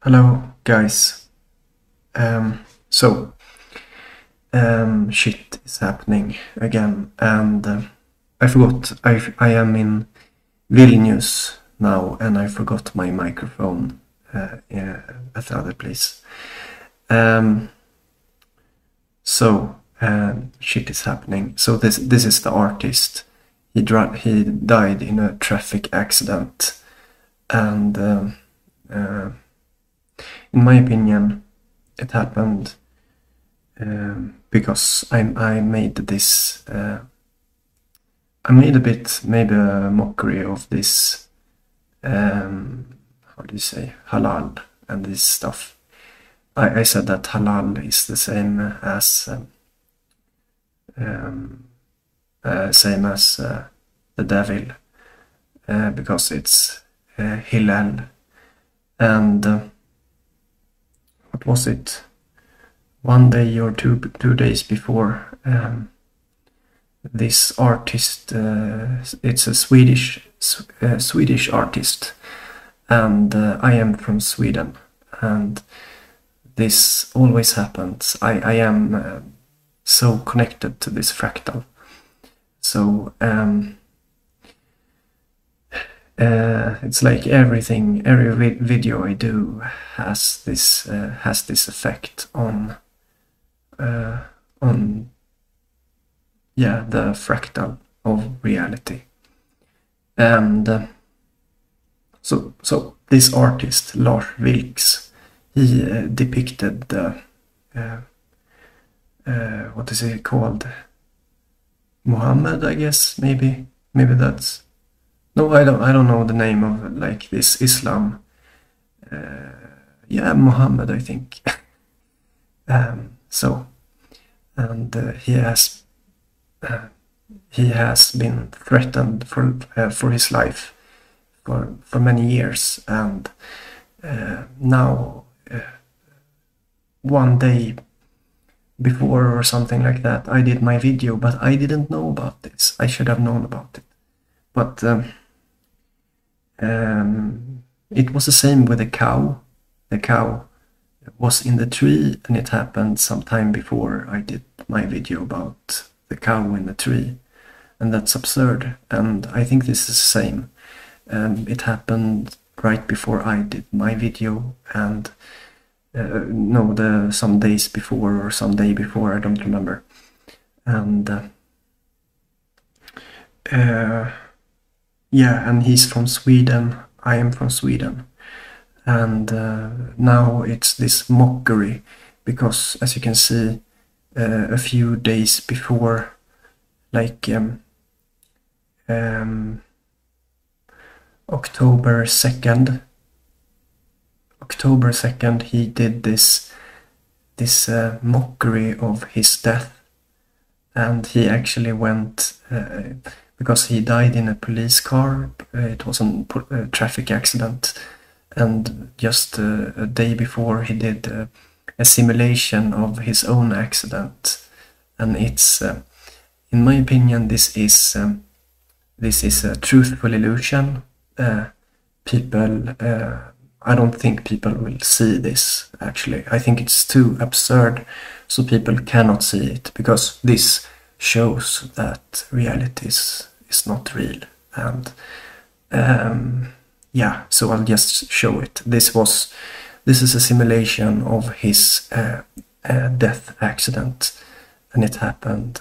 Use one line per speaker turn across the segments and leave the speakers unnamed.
Hello, guys. So, shit is happening again, and I forgot. I am in Vilnius now, and I forgot my microphone at the other place. So, shit is happening. So this is the artist. He died in a traffic accident, and in my opinion, it happened because I made this. I made a bit, maybe a mockery of this. How do you say, halal and this stuff. I said that halal is the same as the devil, because it's Hillel and what was it? One day or two days before, this artist, it's a Swedish artist, and I am from Sweden, and this always happens. I am so connected to this fractal. So it's like every video I do has this effect on the fractal of reality. And so this artist Lars Vilks, he depicted the what is it called? Muhammad, I guess. Maybe that's. No, I don't know the name of like this Islam. Yeah, Muhammad, I think. So, and he has been threatened for his life for many years, and now one day before or something like that, I did my video, but I didn't know about this. I should have known about it, but it was the same with the cow. The cow was in the tree, and it happened sometime before I did my video about the cow in the tree, and that's absurd. And I think this is the same. It happened right before I did my video, and some days before or some day before, I don't remember. And yeah, and he's from Sweden, I am from Sweden, and now it's this mockery because, as you can see, a few days before, like October 2nd, he did this mockery of his death, and he actually went because he died in a police car. It was a traffic accident, and just a day before he did a simulation of his own accident, and it's in my opinion this is a truthful illusion. People, I don't think people will see this, actually. I think it's too absurd, so people cannot see it, because this shows that reality is not real. And yeah, so I'll just show it. This is a simulation of his death accident, and it happened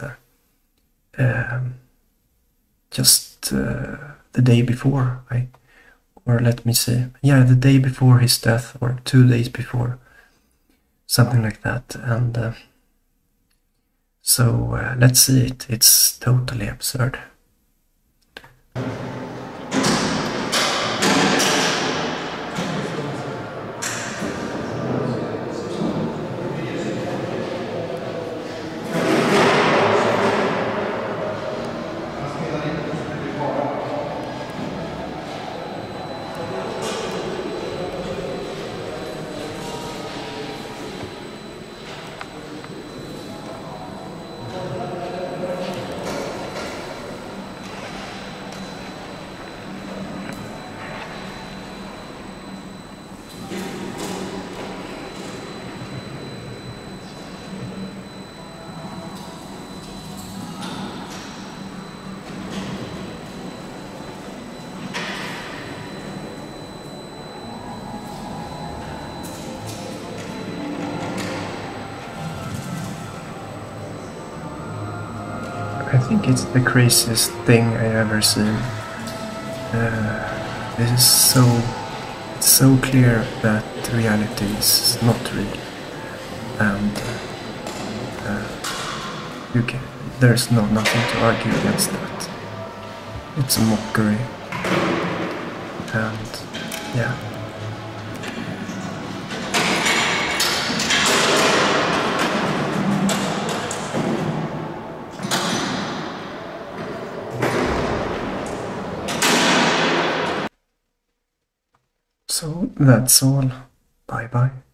just the day before, or let me see, yeah, the day before his death, or 2 days before, something like that. And so let's see it. It's totally absurd. I think it's the craziest thing I ever seen. This is it's so clear that reality is not real, and there's nothing to argue against that. It's a mockery, and yeah. So that's all. Bye bye.